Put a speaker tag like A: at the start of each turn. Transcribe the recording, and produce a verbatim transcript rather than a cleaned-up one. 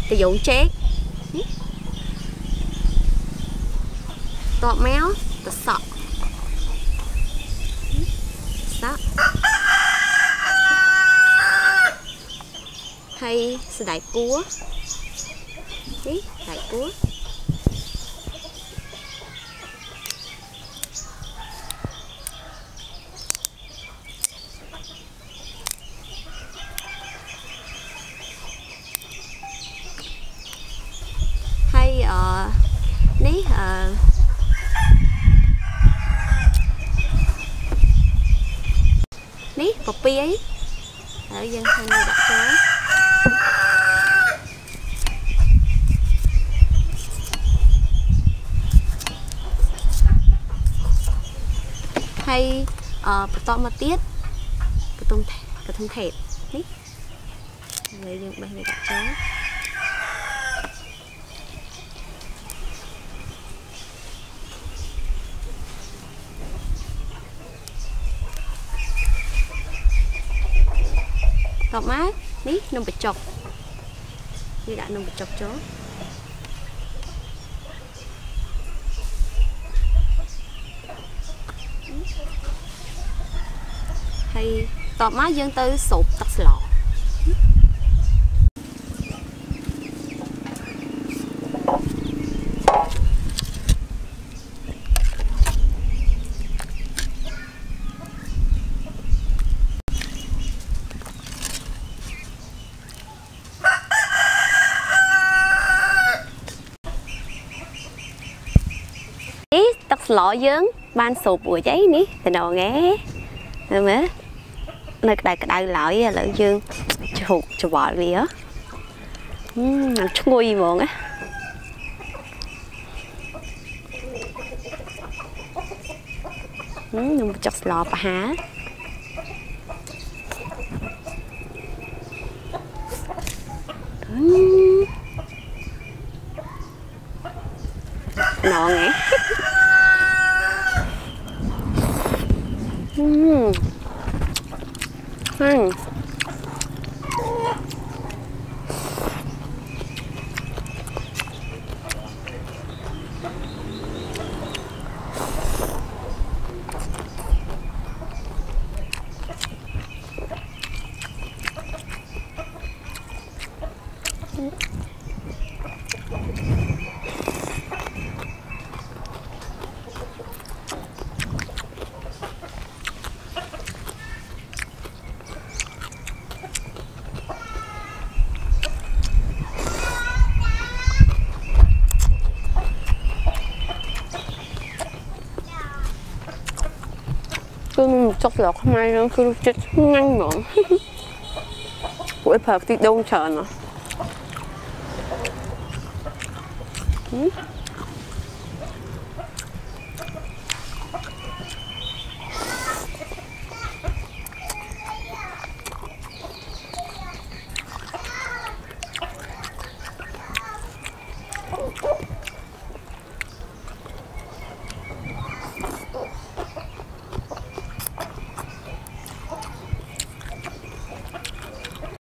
A: từ dụng chết tọt méo tọt sọ đó hay sự đại cua ý đại cua hay ờ ní ờ ní bọc pi ấy ở dân thân đặt cho hay ờ bật to một tiết bật tung bật tung thẹp ní người dân bay người đặt cho tọt mát ní nông bị chọc như đã nông bị chọc chó hay tọt mát dân tư sụp tắt lọ tắt lọ dướng ban sụp của giấy ní từ đầu nghe rồi mới nơi đại cái đại lợi lợi dương chụp chụp bỏ gì á chút ngồi mượn á nhưng chặt lọ bà há nọ nghe Uhm. Uhm. cứ chốc lọt hôm nay nó cứ chết nhanh nữa buổi phật thì đông chờ nó